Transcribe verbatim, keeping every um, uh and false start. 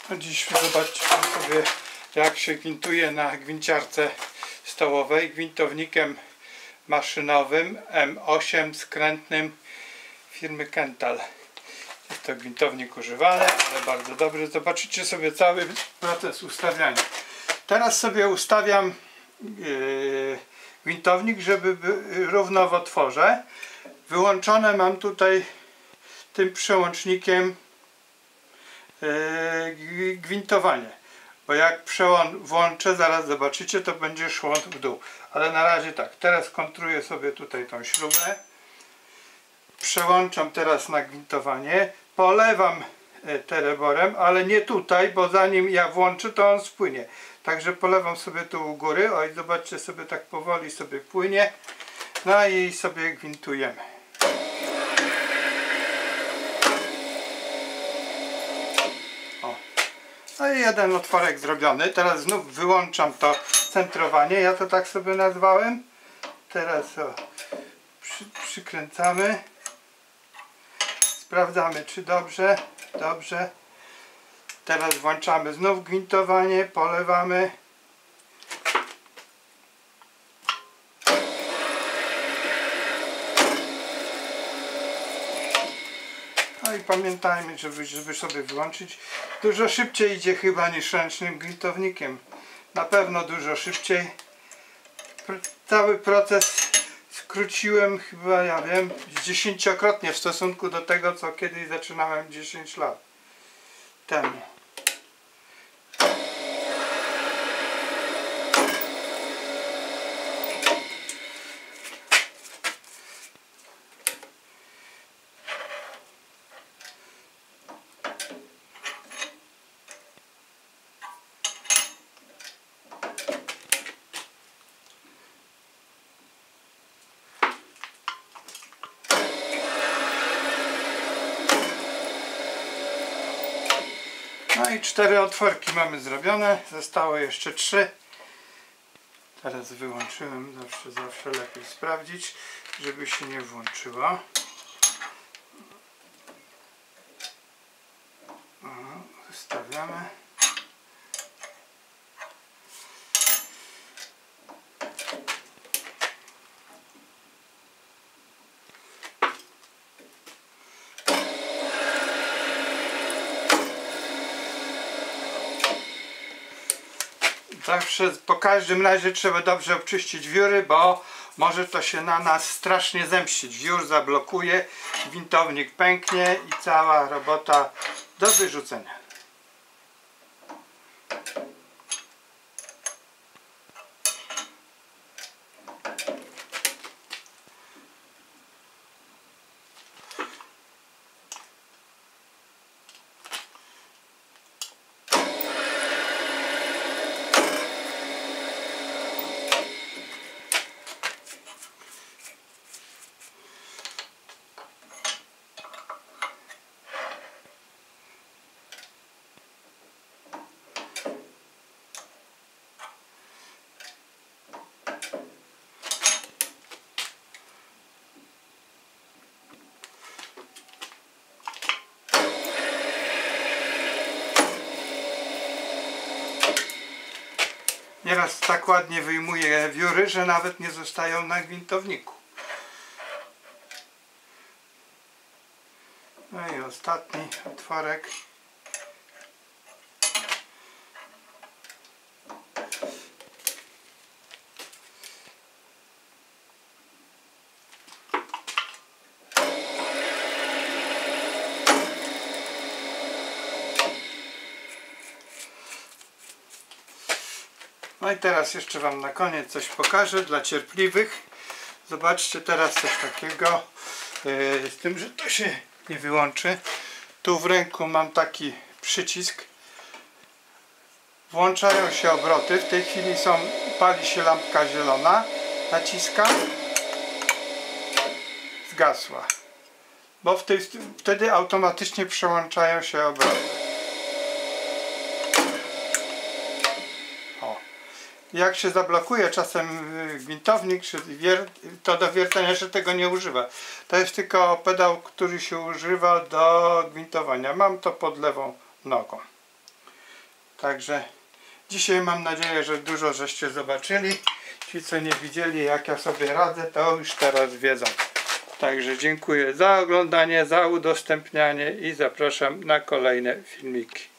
A dziś zobaczcie sobie, jak się gwintuje na gwinciarce stołowej gwintownikiem maszynowym M osiem skrętnym firmy Kental. Jest to gwintownik używany, ale bardzo dobry. Zobaczycie sobie cały proces ustawiania. Teraz sobie ustawiam yy, gwintownik, żeby równo w otworze. Wyłączone mam tutaj tym przełącznikiem yy, gwintowanie. Bo jak przełącz, włączę, zaraz zobaczycie, to będzie szło w dół. Ale na razie tak, teraz kontruję sobie tutaj tą śrubę. Przełączam teraz na gwintowanie. Polewam tereborem, ale nie tutaj, bo zanim ja włączę, to on spłynie. Także polewam sobie tu u góry. Oj, zobaczcie sobie, tak powoli sobie płynie. No i sobie gwintujemy. O. No i jeden otworek zrobiony. Teraz znów wyłączam to centrowanie. Ja to tak sobie nazwałem. Teraz o, przy, przykręcamy. Sprawdzamy, czy dobrze. Dobrze. Teraz włączamy znów gwintowanie. Polewamy. No i pamiętajmy, żeby, żeby sobie wyłączyć. Dużo szybciej idzie chyba niż ręcznym gwintownikiem. Na pewno dużo szybciej. Cały proces skróciłem chyba, ja wiem, dziesięciokrotnie w stosunku do tego, co kiedyś zaczynałem dziesięć lat temu. No i cztery otworki mamy zrobione, zostało jeszcze trzy. Teraz wyłączyłem, zawsze, zawsze lepiej sprawdzić, żeby się nie włączyło. O, zostawiamy. Zawsze, po każdym razie trzeba dobrze obczyścić wióry, bo może to się na nas strasznie zemścić. Wiór zablokuje, gwintownik pęknie i cała robota do wyrzucenia. Nieraz tak ładnie wyjmuję wióry, że nawet nie zostają na gwintowniku. No i ostatni otworek. No i teraz jeszcze wam na koniec coś pokażę dla cierpliwych. Zobaczcie teraz coś takiego, yy, z tym, że to się nie wyłączy. Tu w ręku mam taki przycisk. Włączają się obroty. W tej chwili są, pali się lampka zielona. Naciskam. Zgasła. Bo w tej, wtedy automatycznie przełączają się obroty. Jak się zablokuje czasem gwintownik, to do wiercenia się tego nie używa. To jest tylko pedał, który się używa do gwintowania. Mam to pod lewą nogą. Także dzisiaj mam nadzieję, że dużo żeście zobaczyli. Ci co nie widzieli jak ja sobie radzę, to już teraz wiedzą. Także dziękuję za oglądanie, za udostępnianie i zapraszam na kolejne filmiki.